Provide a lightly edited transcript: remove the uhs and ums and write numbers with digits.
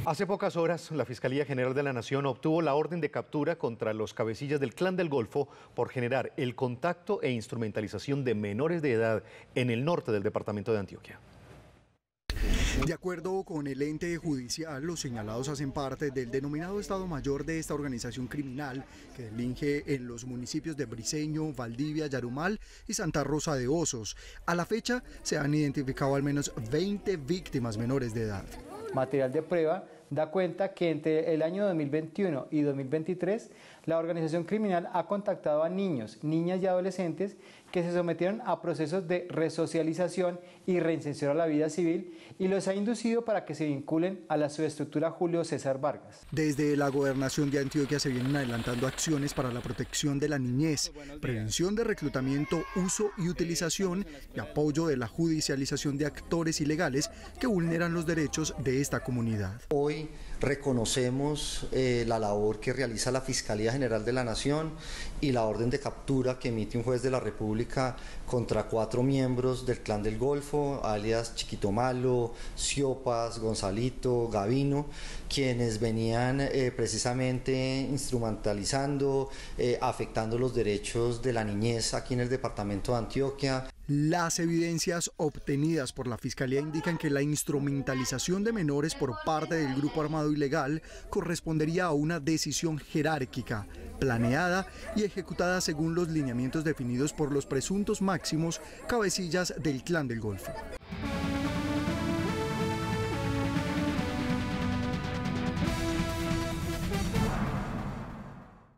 Hace pocas horas, la Fiscalía General de la Nación obtuvo la orden de captura contra los cabecillas del Clan del Golfo por generar el contacto e instrumentalización de menores de edad en el norte del departamento de Antioquia. De acuerdo con el ente judicial, los señalados hacen parte del denominado Estado Mayor de esta organización criminal que delinque en los municipios de Briceño, Valdivia, Yarumal y Santa Rosa de Osos. A la fecha se han identificado al menos 20 víctimas menores de edad. Material de prueba da cuenta que entre el año 2021 y 2023 la organización criminal ha contactado a niños, niñas y adolescentes que se sometieron a procesos de resocialización y reinserción a la vida civil y los ha inducido para que se vinculen a la subestructura Julio César Vargas. Desde la gobernación de Antioquia se vienen adelantando acciones para la protección de la niñez, prevención de reclutamiento, uso y utilización y apoyo de la judicialización de actores ilegales que vulneran los derechos de esta comunidad. Hoy reconocemos la labor que realiza la Fiscalía General de la Nación y la orden de captura que emite un juez de la República contra 4 miembros del Clan del Golfo, alias Chiquito Malo, Siopas, Gonzalito, Gavino, quienes venían precisamente instrumentalizando, afectando los derechos de la niñez aquí en el departamento de Antioquia. Las evidencias obtenidas por la Fiscalía indican que la instrumentalización de menores por parte del grupo armado ilegal correspondería a una decisión jerárquica, planeada y ejecutada según los lineamientos definidos por los presuntos máximos cabecillas del Clan del Golfo.